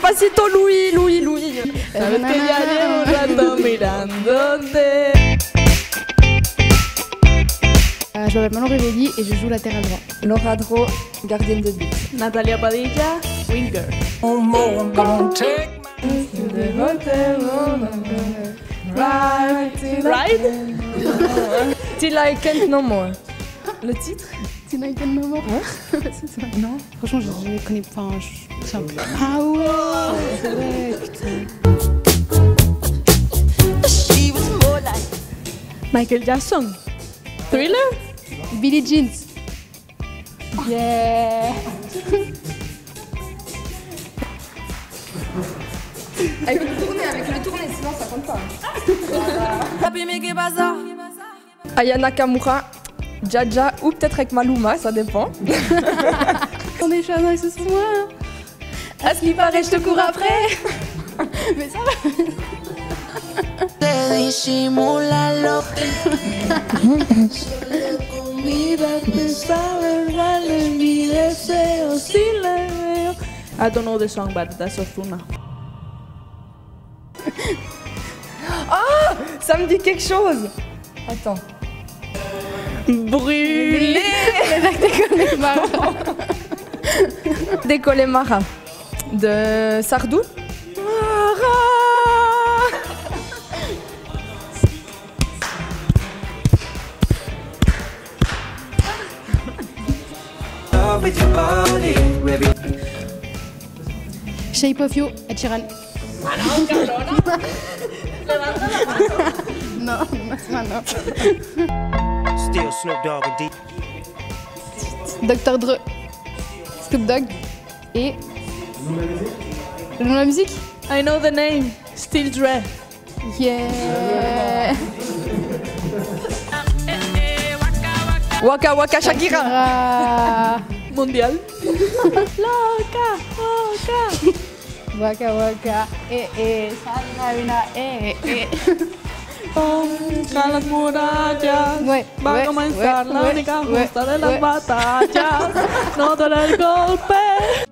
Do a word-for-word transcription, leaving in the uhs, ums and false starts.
Despacito, Louis, Louis, Louis. Sabes que ya llevo un rato mirándote. Euh, je m'appelle Manon Révelli et je joue latéral droit. Laura Dro, gardienne de but. Natalia Padilla, winger. Right, right. Till I can't no more. Le titre? Till I can't no more. Ouais. C'est ça. Non, franchement, je, je connais pas. Enfin, je... c'est un peu... Ah ouais, c'est vrai, putain. Michael Jackson. Thriller? Billie Jeans. Yeah. Avec le tourné, avec le tourné, sinon ça compte pas. Aya Nakamura, Jaja ou peut-être avec Maluma, ça dépend. On est charmants ce soir. À ce qui paraît, je te cours après. Mais ça va. I don't know the song, but that's Ozuna. Ah, ça me dit quelque chose. Attends. Brûlé. Décollé Mara. Décollé Mara. De Sardou. Mara. Shape of You, Ed Sheeran. Non, non, non. Still Snoop Dogg and D. docteur Dre, Snoop Dogg et... Le nom de la musique? I know the name. Still Dre. Yeah. Waka Waka Shakira. Shakira. Mondial. Loca, loca. Waka Waka. Eh, eh. Salina, eh, eh. Contra las murallas Ouais, va ouais, a comenzar ouais, la ouais, única ouais, justa de las ouais. batallas. No dar el golpe.